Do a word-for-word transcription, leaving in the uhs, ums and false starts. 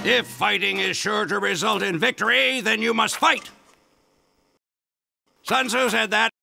If fighting is sure to result in victory, then you must fight. Sun Tzu said that.